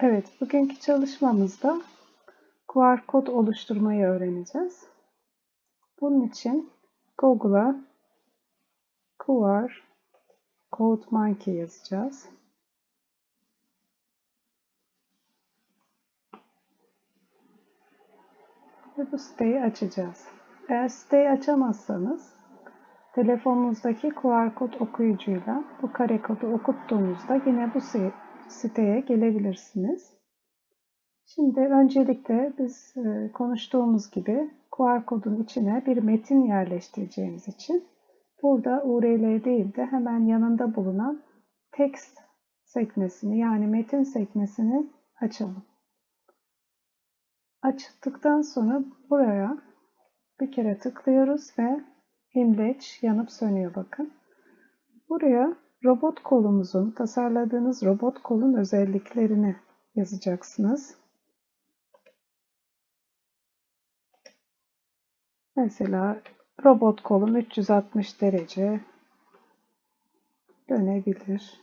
Evet, bugünkü çalışmamızda QR kod oluşturmayı öğreneceğiz. Bunun için Google'a QR Code Monkey yazacağız. Ve bu siteyi açacağız. Eğer siteyi açamazsanız telefonunuzdaki QR kod okuyucuyla bu kare kodu okuttuğunuzda yine bu siteye gelebilirsiniz. Şimdi öncelikle biz konuştuğumuz gibi QR kodun içine bir metin yerleştireceğimiz için burada URL değil de hemen yanında bulunan text sekmesini yani metin sekmesini açalım. Açtıktan sonra buraya bir kere tıklıyoruz ve imleç yanıp sönüyor bakın. Buraya robot kolumuzun, tasarladığınız robot kolun özelliklerini yazacaksınız. Mesela robot kolum 360 derece dönebilir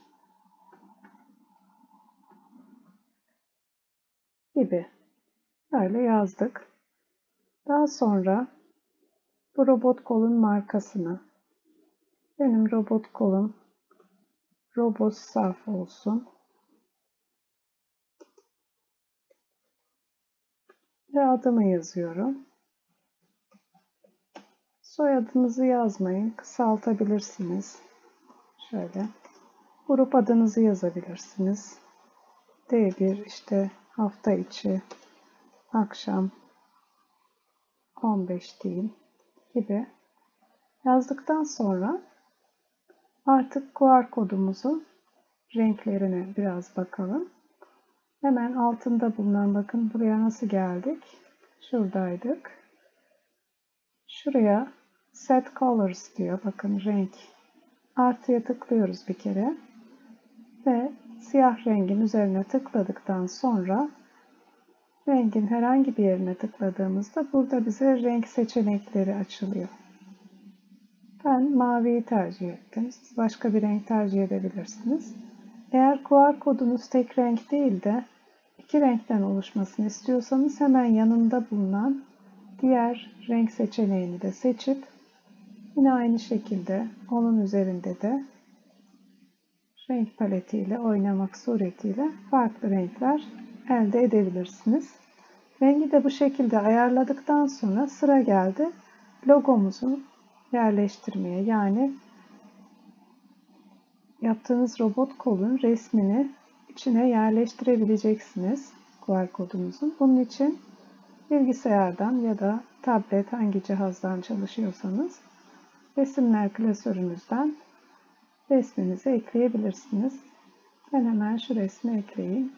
gibi. Böyle yazdık. Daha sonra bu robot kolun markasını, benim robot kolum RobotSafe olsun ve adımı yazıyorum. Soyadınızı yazmayın, kısaltabilirsiniz. Şöyle. Grup adınızı yazabilirsiniz. D1 işte hafta içi, akşam 15 diyeyim gibi. Yazdıktan sonra artık QR kodumuzun renklerine biraz bakalım. Hemen altında bulunan bakın buraya nasıl geldik? Şuradaydık. Şuraya Set Colors diyor. Bakın renk. Artıya tıklıyoruz bir kere. Ve siyah rengin üzerine tıkladıktan sonra rengin herhangi bir yerine tıkladığımızda burada bize renk seçenekleri açılıyor. Ben maviyi tercih ettim. Siz başka bir renk tercih edebilirsiniz. Eğer QR kodunuz tek renk değil de iki renkten oluşmasını istiyorsanız hemen yanında bulunan diğer renk seçeneğini de seçip yine aynı şekilde onun üzerinde de renk paletiyle oynamak suretiyle farklı renkler elde edebilirsiniz. Rengi de bu şekilde ayarladıktan sonra sıra geldi logomuzu yerleştirmeye. Yani yaptığınız robot kolun resmini içine yerleştirebileceksiniz QR kodunuzun. Bunun için bilgisayardan ya da tablet hangi cihazdan çalışıyorsanız resimler klasörünüzden resminizi ekleyebilirsiniz. Ben hemen şu resmi ekleyeyim.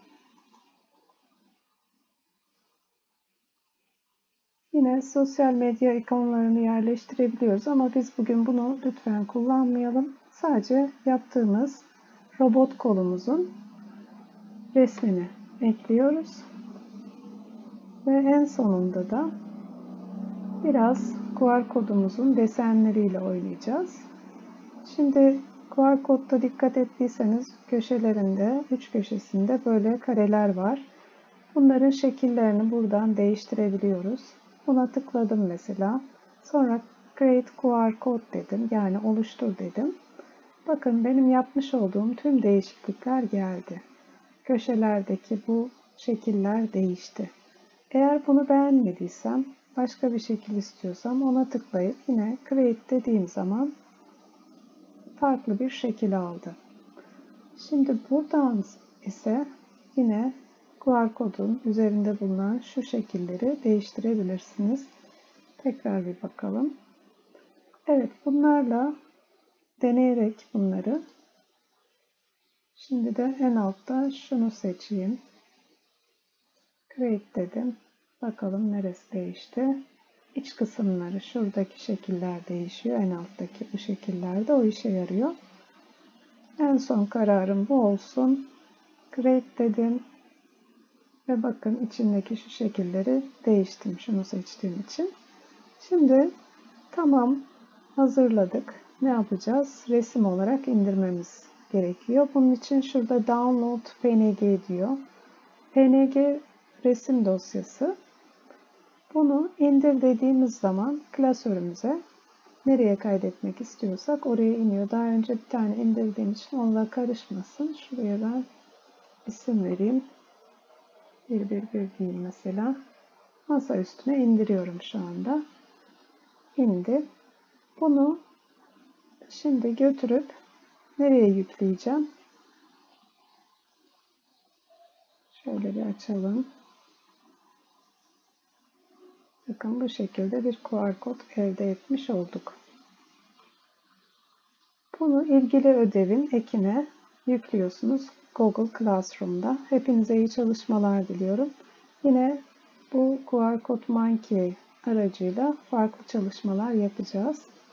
Yine sosyal medya ikonlarını yerleştirebiliyoruz ama biz bugün bunu lütfen kullanmayalım. Sadece yaptığımız robot kolumuzun resmini ekliyoruz. Ve en sonunda da biraz QR kodumuzun desenleriyle oynayacağız. Şimdi QR kodda dikkat ettiyseniz köşelerinde, üç köşesinde böyle kareler var. Bunların şekillerini buradan değiştirebiliyoruz. Buna tıkladım mesela. Sonra Create QR Code dedim. Yani oluştur dedim. Bakın benim yapmış olduğum tüm değişiklikler geldi. Köşelerdeki bu şekiller değişti. Eğer bunu beğenmediysem, başka bir şekil istiyorsam ona tıklayıp yine Create dediğim zaman farklı bir şekil aldı. Şimdi buradan ise yine QR kodun üzerinde bulunan şu şekilleri değiştirebilirsiniz. Tekrar bir bakalım. Evet, bunlarla deneyerek bunları. Şimdi de en altta şunu seçeyim. Create dedim. Bakalım neresi değişti. İç kısımları, şuradaki şekiller değişiyor. En alttaki bu şekiller de o işe yarıyor. En son kararım bu olsun. Create dedim. Ve bakın içindeki şu şekilleri değiştim. Şunu seçtiğim için. Şimdi tamam hazırladık. Ne yapacağız? Resim olarak indirmemiz gerekiyor. Bunun için şurada Download PNG diyor. PNG resim dosyası. Bunu indir dediğimiz zaman klasörümüze nereye kaydetmek istiyorsak oraya iniyor. Daha önce bir tane indirdiğim için onunla karışmasın. Şuraya ben isim vereyim. 111 diyeyim mesela. Masa üstüne indiriyorum şu anda. İndi. Bunu şimdi götürüp nereye yükleyeceğim? Şöyle bir açalım. Bakın bu şekilde bir QR kod elde etmiş olduk. Bunu ilgili ödevin ekine yüklüyorsunuz Google Classroom'da. Hepinize iyi çalışmalar diliyorum. Yine bu QR Code Monkey aracıyla farklı çalışmalar yapacağız.